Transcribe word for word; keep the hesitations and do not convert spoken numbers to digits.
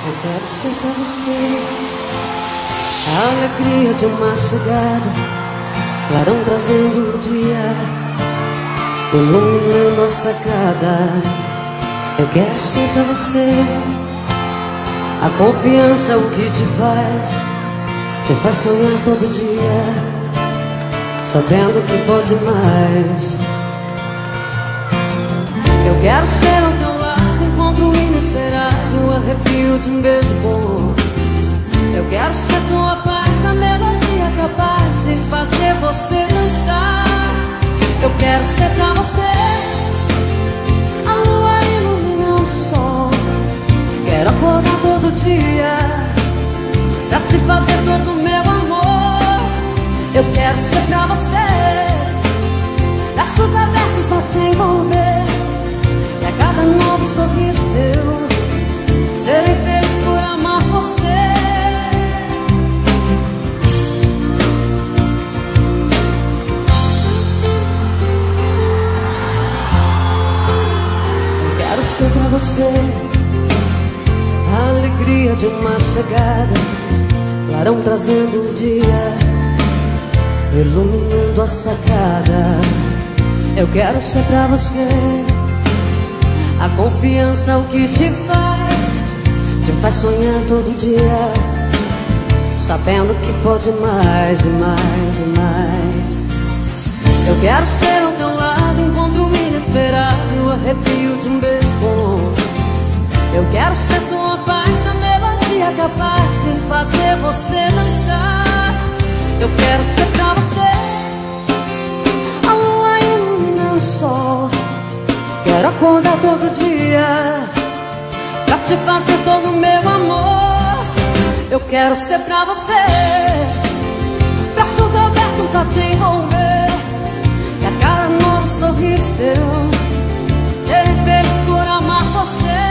Eu quero ser pra você a alegria de uma chegada, clarão trazendo o dia, iluminando a sacada. Eu quero ser pra você a confiança, o que te faz, te faz sonhar todo dia, sabendo que pode mais. Eu quero ser ao teu lado, encontro inesperado, arrepio de um beijo bom. Eu quero ser tua paz, a melodia capaz de fazer você dançar. Eu quero ser pra você a lua iluminando o sol. Quero acordar todo dia pra te fazer todo o meu amor. Eu quero ser pra você braços abertos a te envolver, e a cada novo sorriso teu serei feliz por amar você. Eu quero ser pra você a alegria de uma chegada, clarão trazendo o dia, iluminando a sacada. Eu quero ser pra você a confiança, o que te faz, te faz sonhar todo dia, sabendo que pode mais e mais e mais. Eu quero ser ao teu lado, encontro inesperado, arrepio de um beijo bom. Eu quero ser tua paz, a melodia capaz de fazer você dançar. Eu quero ser pra você a lua iluminando o sol. Quero acordar todo dia pra te fazer todo o meu amor. Eu quero ser pra você braços abertos a te envolver, e a cada novo sorriso teu serei feliz por amar você.